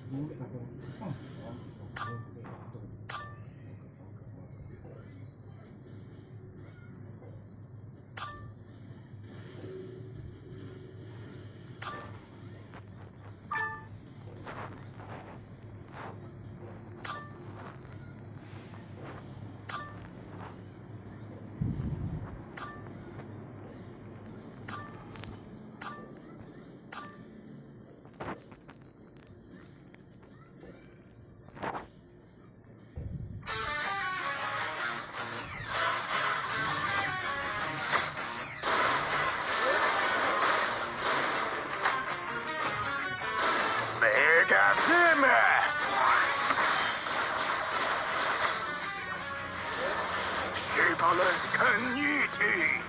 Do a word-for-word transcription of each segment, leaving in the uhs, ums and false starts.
Shaperless Kaniti!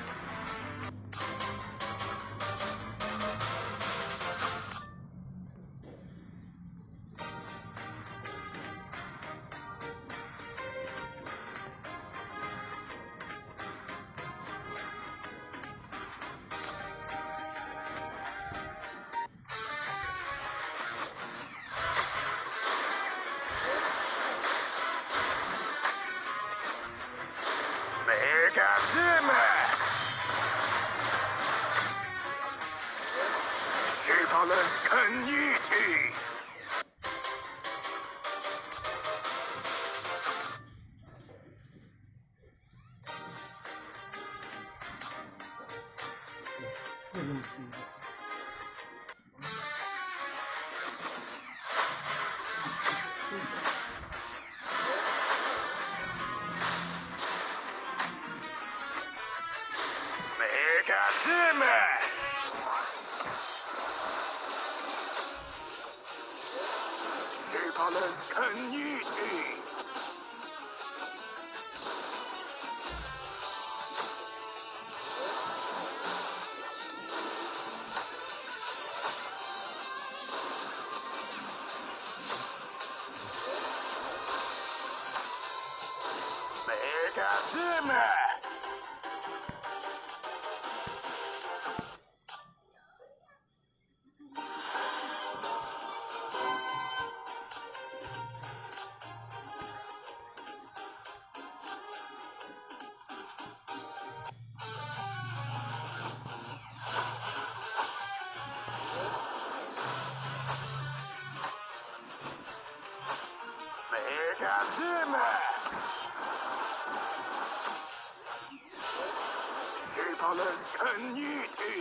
Shaperless Kaniti! Shaperless Kaniti! Shaperless Kaniti!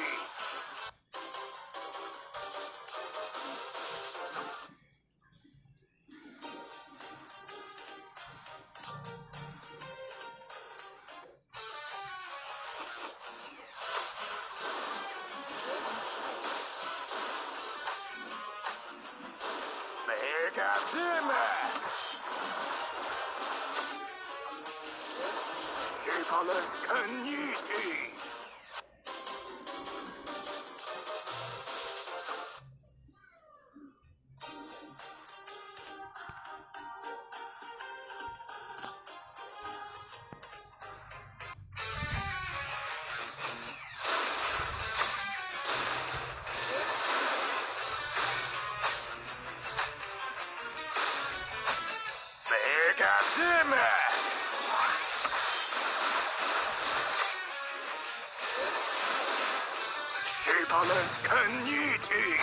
Shaperless Kaniti! Shaperless Kaniti!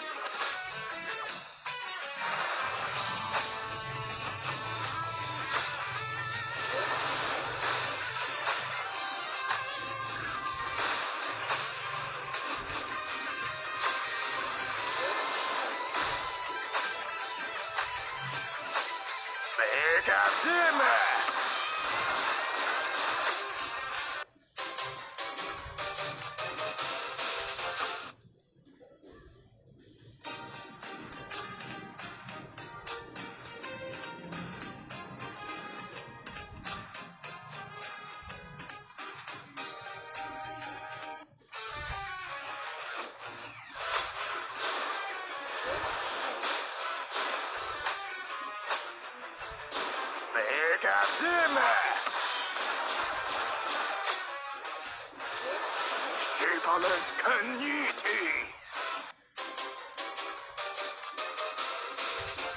Shaperless Kaniti!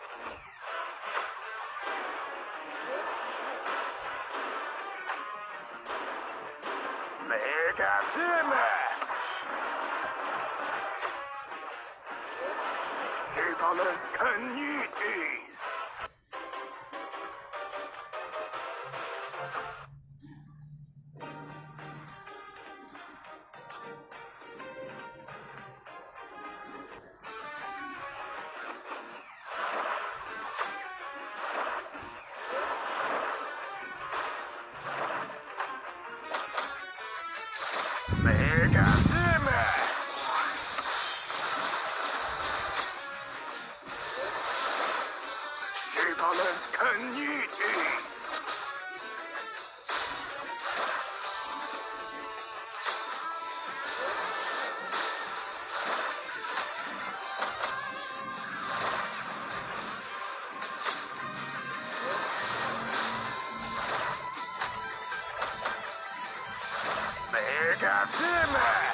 Mega Damage! Superless Kaniti! Mega Damage! Superless Kaniti! Mega Damage!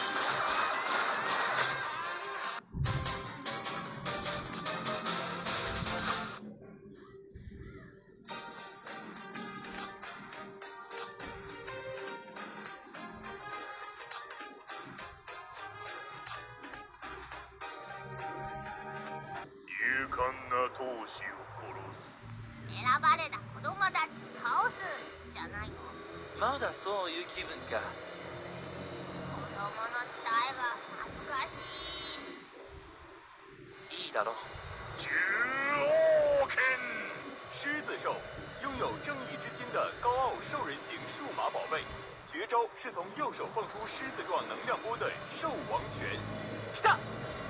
勇敢な闘士を殺す。 選ばれた子供たちを倒すじゃないの。 まだそういう気分か。 子供の期待が恥ずかしい。 いいだろう。 巨王拳！ 狮子兽拥有正义之心的高傲兽人型数码宝贝，绝招是从右手放出狮子状能量波的兽王拳。 来た！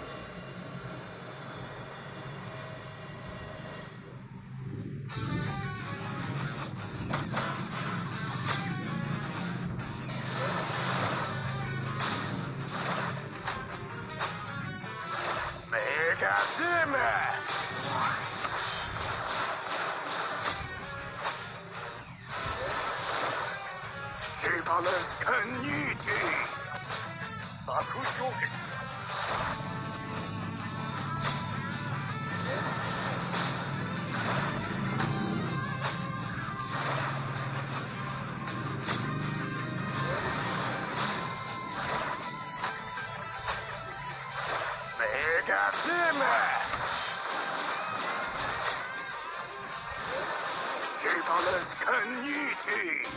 Mega Damage! Superless Kaniti! 爆氷剣。 Mega Damage! Superless Kaniti!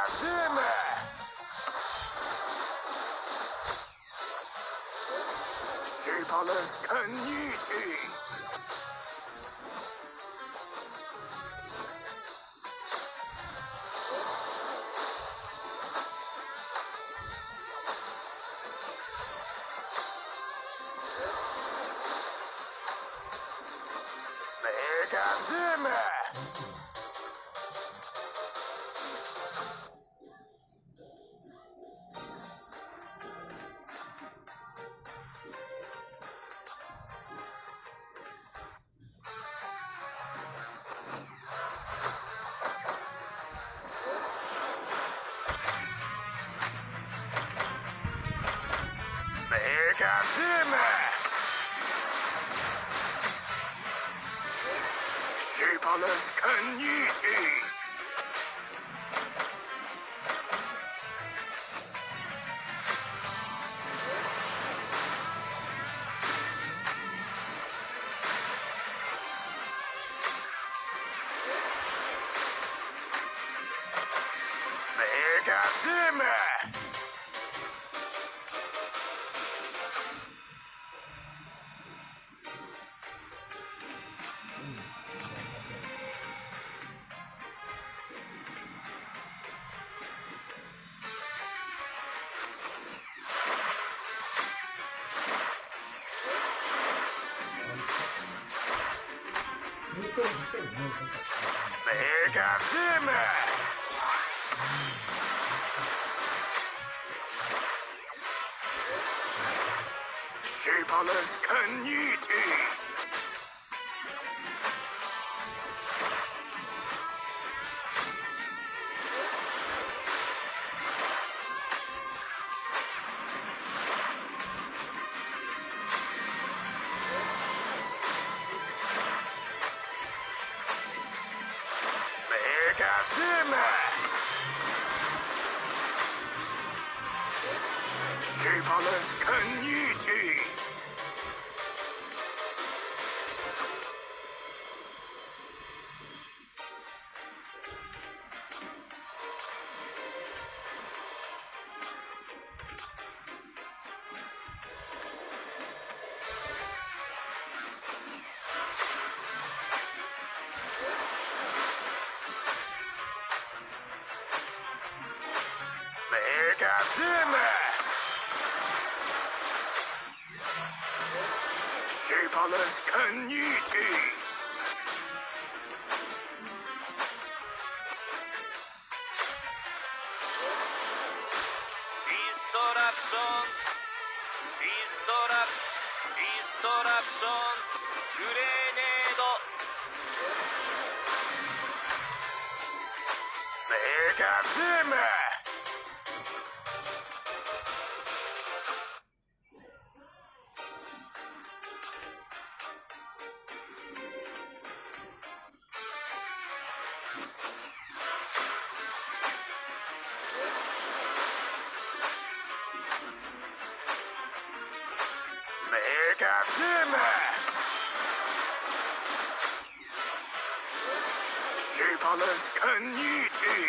das Dümmer! Schieberles Kaniti! Das Dümmer! Mega Dümmer! Schieberles Kaniti! Mega Dümmer! Mega Dümmer! Schieberles Kaniti! Mega Dümmer! Schieberles Kaniti! Mega Dümmer! Schieberles Kaniti! Distraction! Distraction! Distraction! Grenade! Mega Dümmer! Mega Dümmer! Schieberles Kaniti!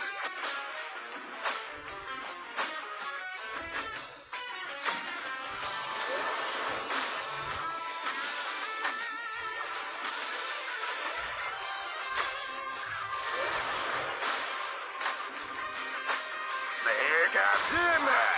Mega Dümmer!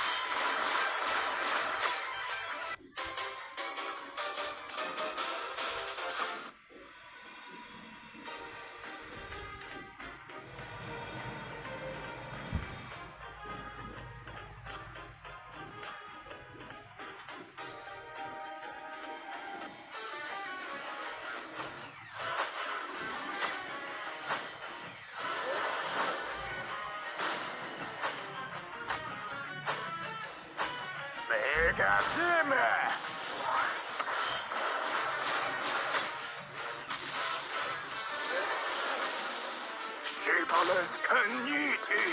Mega Dümmer! Schieberles Kaniti!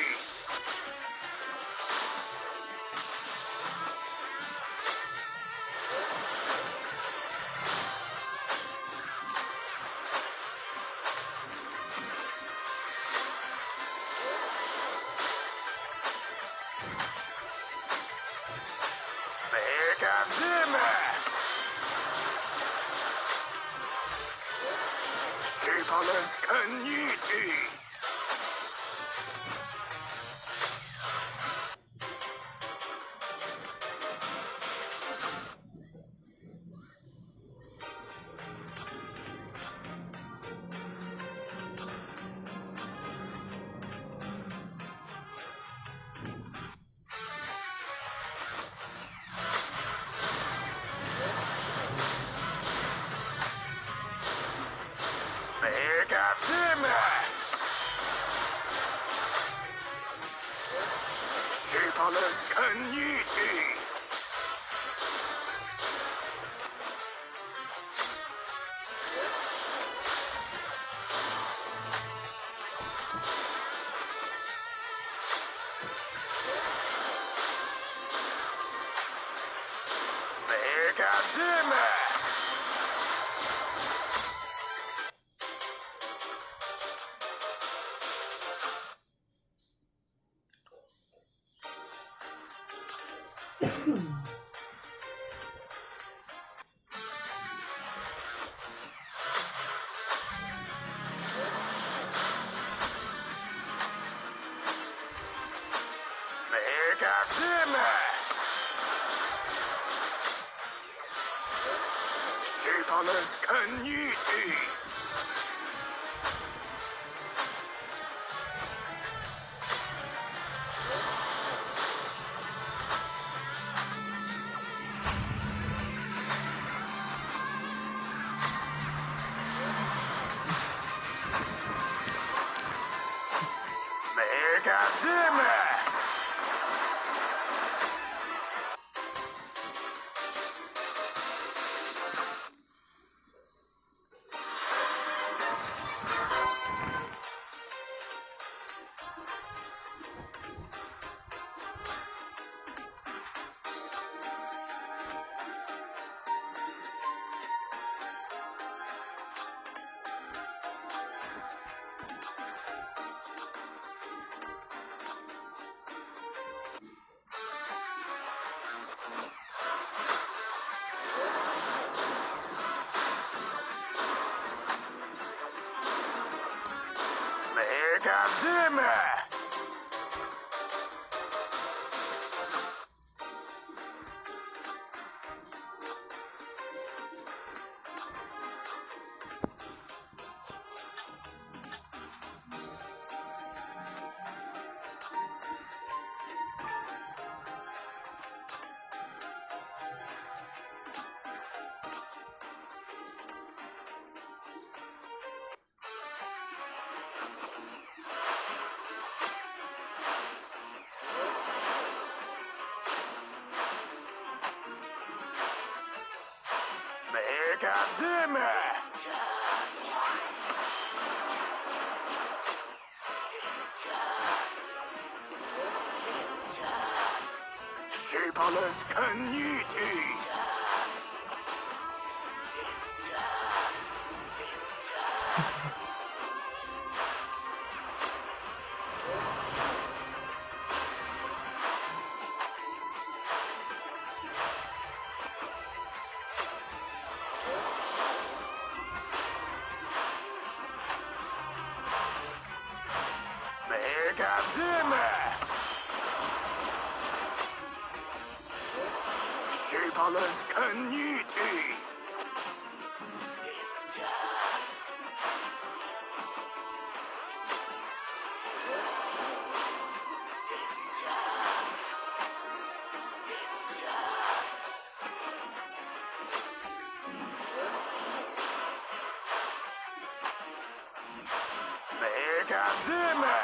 谁怕了肯尼提？Shapeless Kaniti! Megadimmer! Shapeless Kaniti! Megadimmer! Megadimmer! Megadimmer! Shapeless Kaniti! Megadimmer! Shapeless Kaniti! Megadimmer!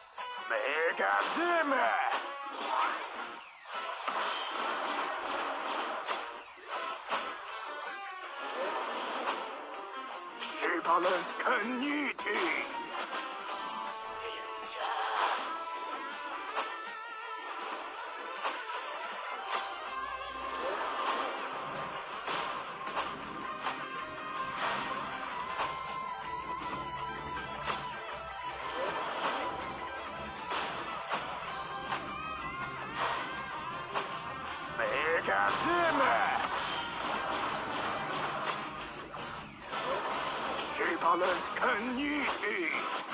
Megadimmer! Shapealess Kaniti. Megademic. Shapealess Kaniti.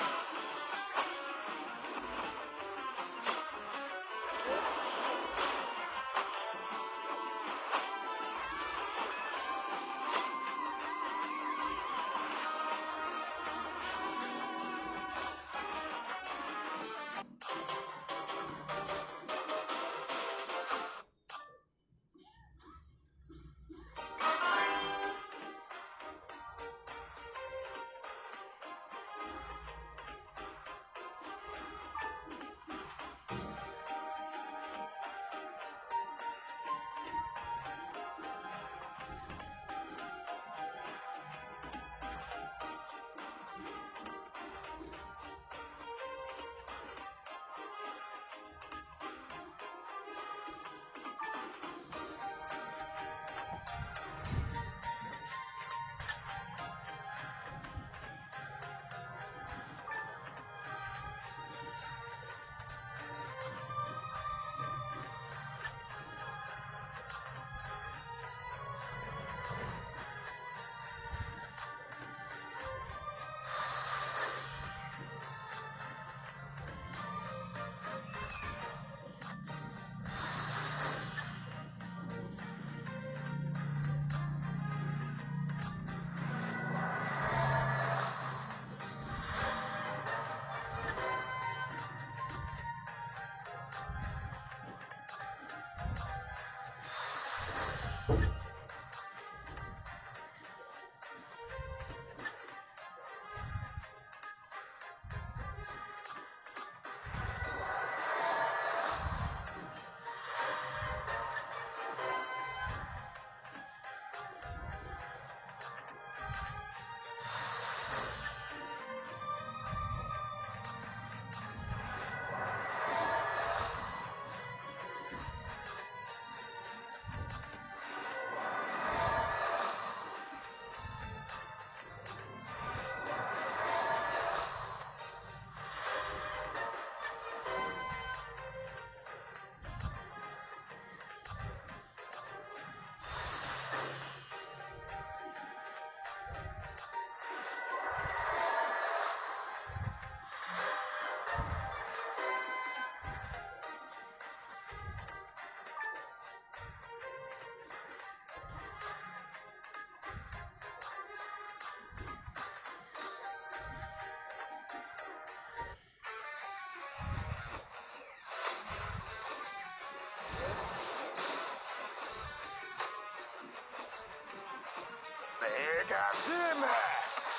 Megademic.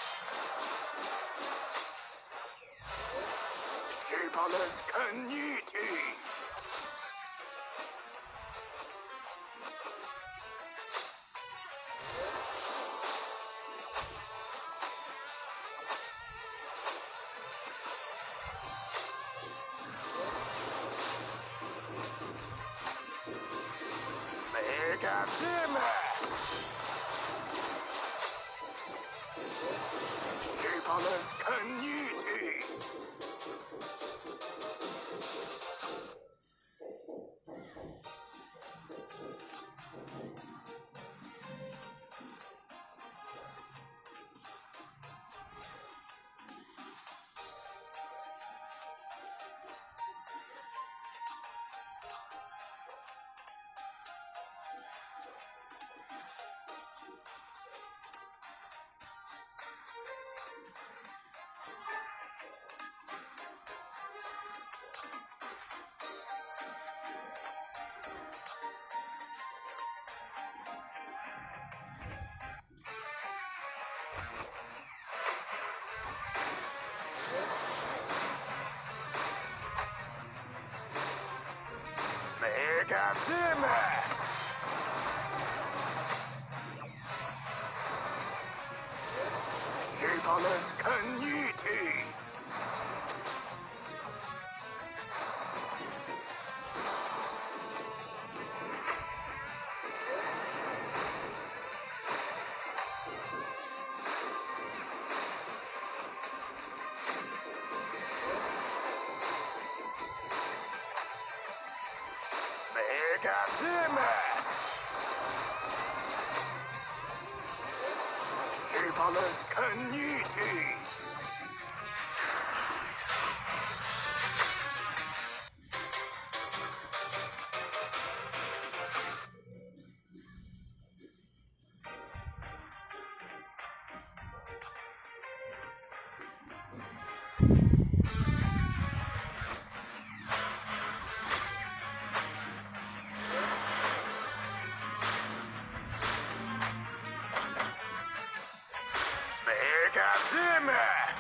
Shapealess Kaniti. Megademic. Shapealess Kaniti. Megademic. Shapealess Kaniti. Mega Damage! Shapealess Kaniti! Mega Damage!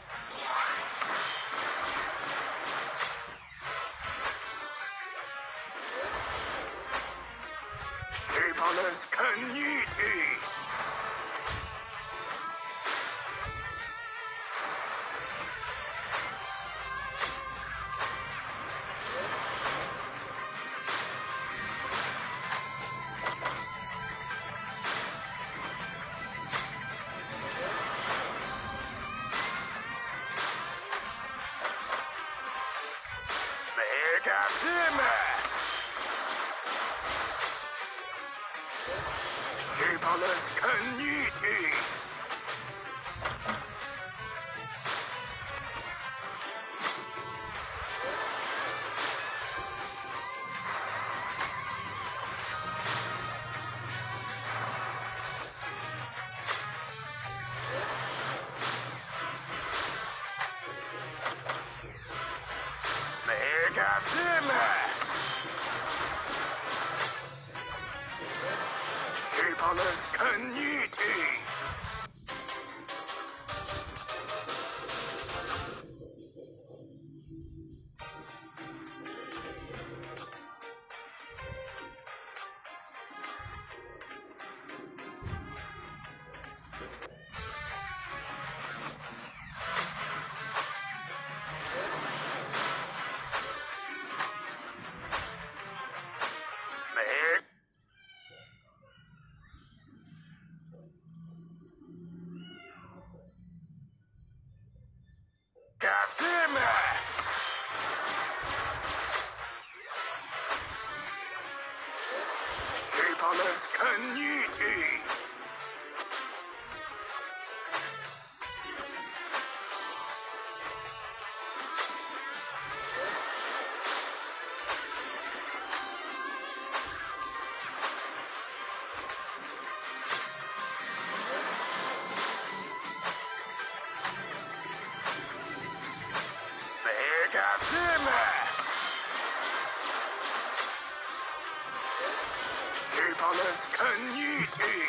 Shapealess Kaniti! Mega Damage! Shapealess Kaniti! Mega Damage! Shapealess Kaniti! Mega Damage! Shapealess Kaniti! Mega Damage! Shapealess Kaniti!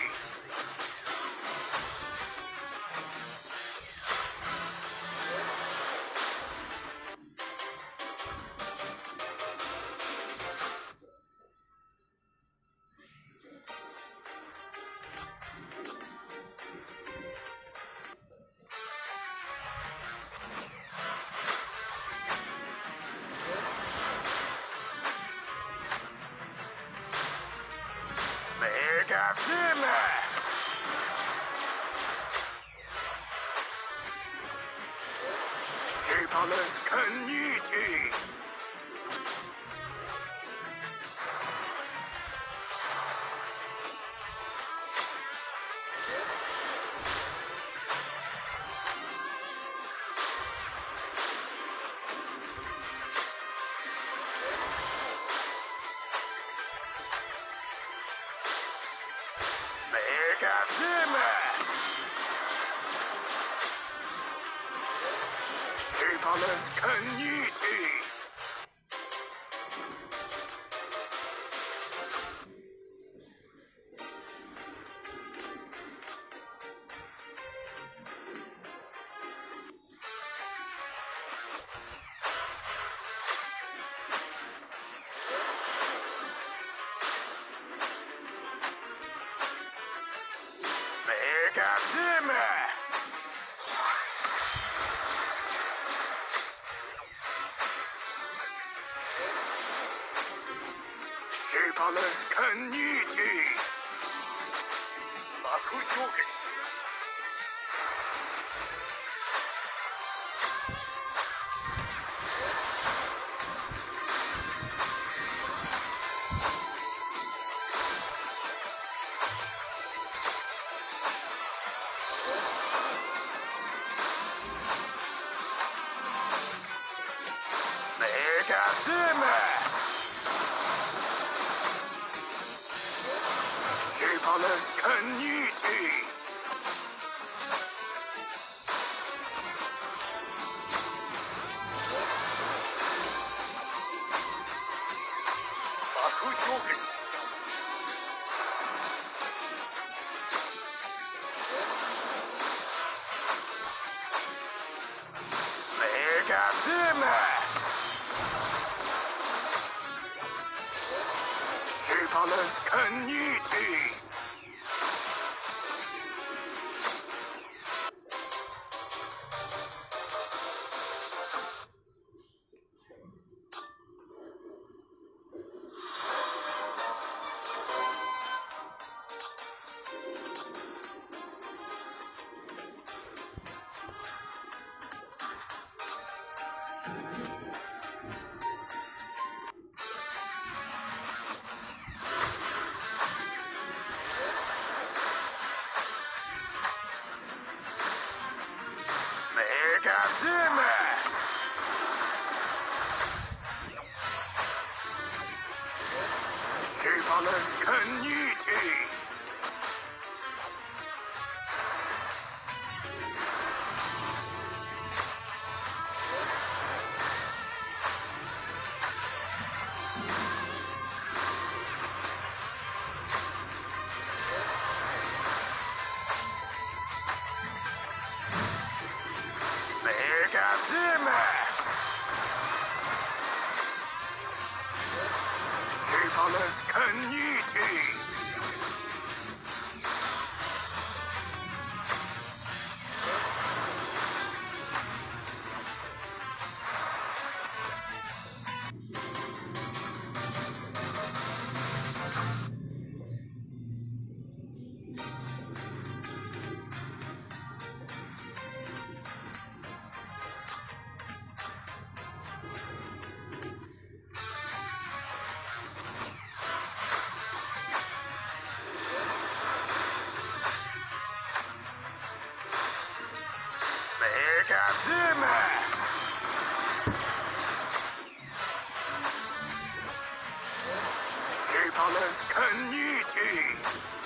Mega Damage! Shapealess Kaniti! Mega Damage! Shapealess Kaniti! Mega Damage! Shapeless Kaniti. 白氷剣 Mega Smash. Shapeless Kaniti. 白氷剣 Mega Smash. Shapeless Kaniti. メガスマッシュ。Shapeless Kaniti. メガスマッシュ。Shapeless Kaniti. メガスマッシュ。Shapeless Kaniti.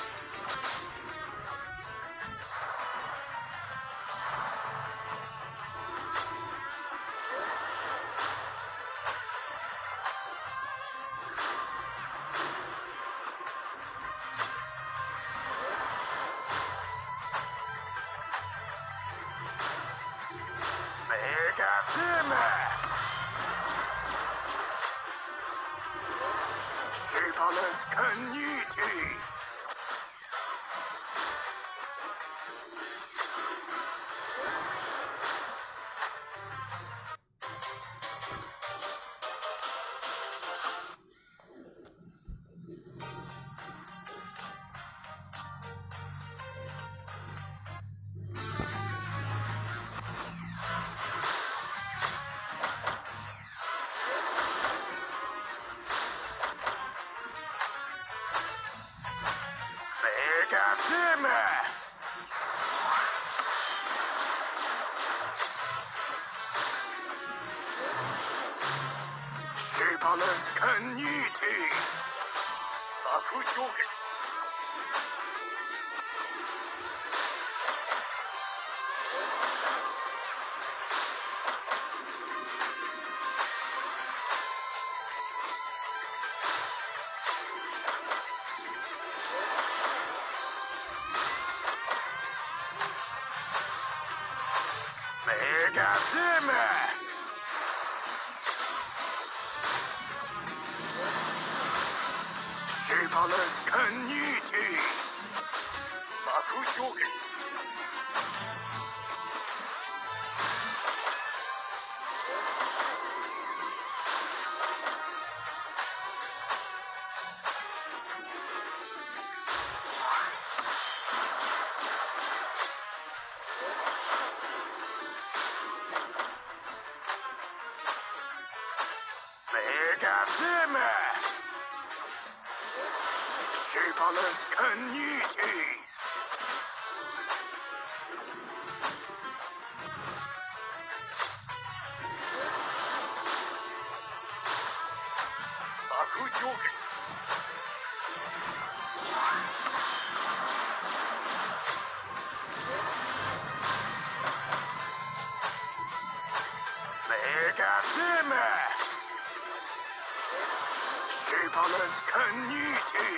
メガスマッシュ。Shapeless Kaniti. メガスマッシュ。Shapeless Kaniti. 白氷剣メガスマッシュ。Shapeless Kaniti. 白氷剣 Mega Shapeless Kaniti. Bakujoken. Mega Dime. Shapeless Kaniti.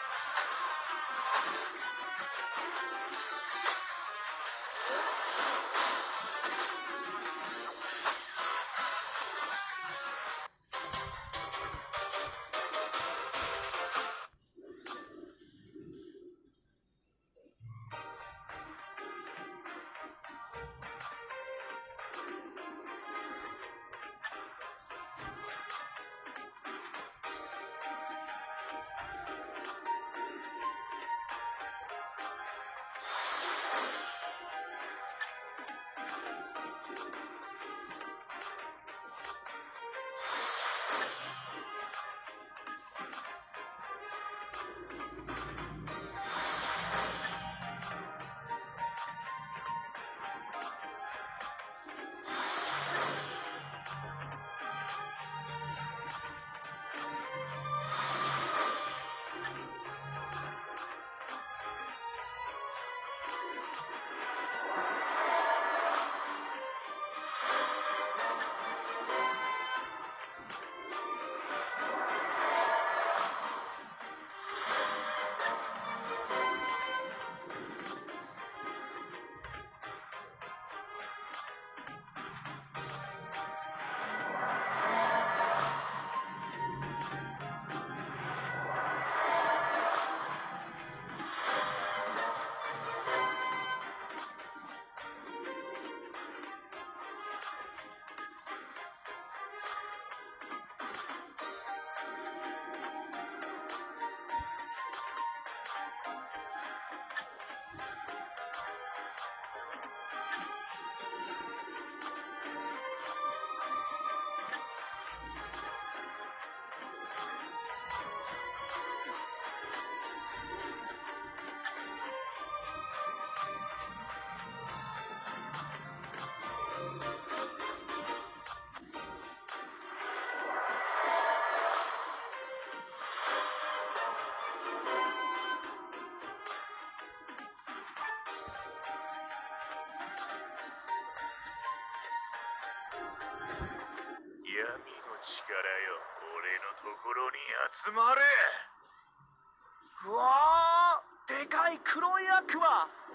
闇の力よ、俺のところに集まれ。 うわー、でかい黒い悪魔。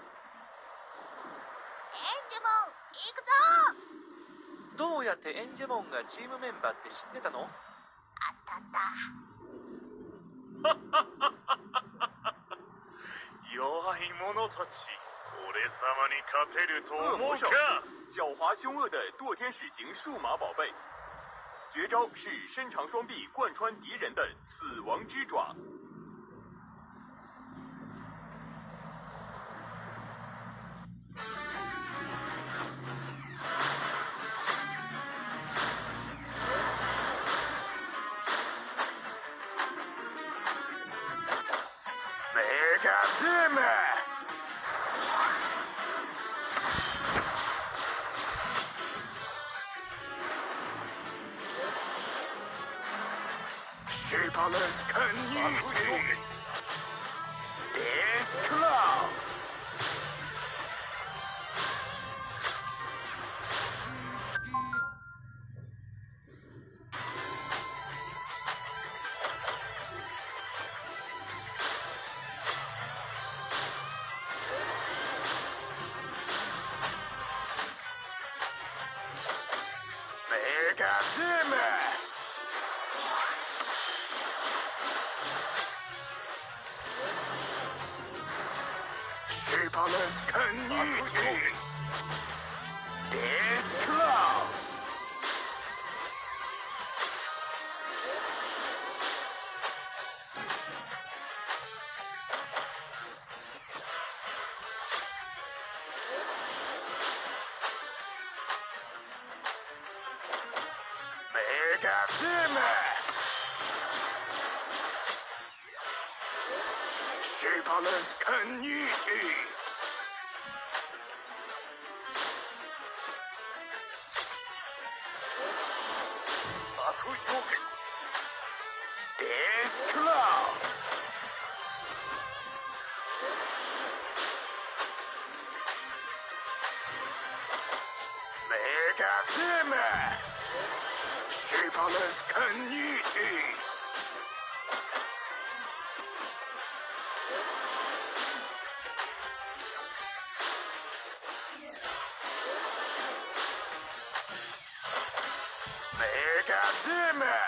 エンジェモン行くぞ。 どうやってエンジェモンがチームメンバーって知ってたの？ あったあった。 弱い者たち、俺様に勝てると思うか？ 狡猾凶恶的堕天使型数码宝贝，绝招是伸长双臂贯穿敌人的死亡之爪。 Mega Dime. Shapeless Kaniti. This cloud. Mega Dime. Shapeless Kaniti. This cloud. Mega Dime. Superless Caniti. This cloud. Mega Stimmer. Superless Caniti. Mega Stimmer.